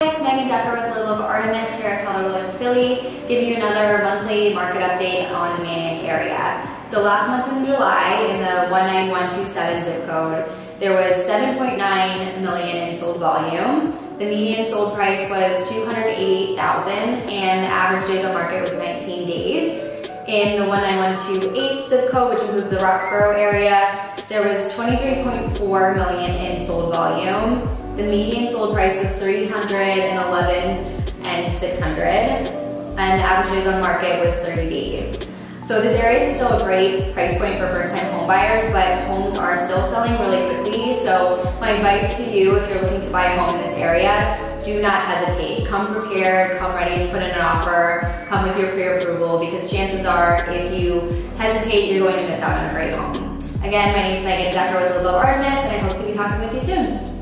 It's Megan Decker with Little of Artemis here at Keller Williams Philly, giving you another monthly market update on the Maniac area. So last month in July, in the 19127 zip code, there was 7.9 million in sold volume. The median sold price was $288,000, and the average days on market was 19 days. In the 19128 zip code, which includes the Roxborough area, there was 23.4 million in sold volume. The median sold price was $311,600, and the average days on market was 30 days. So this area is still a great price point for first-time home buyers, but homes are still selling really quickly. So my advice to you, if you're looking to buy a home in this area, do not hesitate. Come prepared, come ready to put in an offer, come with your pre-approval, because chances are if you hesitate, you're going to miss out on a great home. Again, my name is Megan Decker with Little of Artemis, and I hope to be talking with you soon.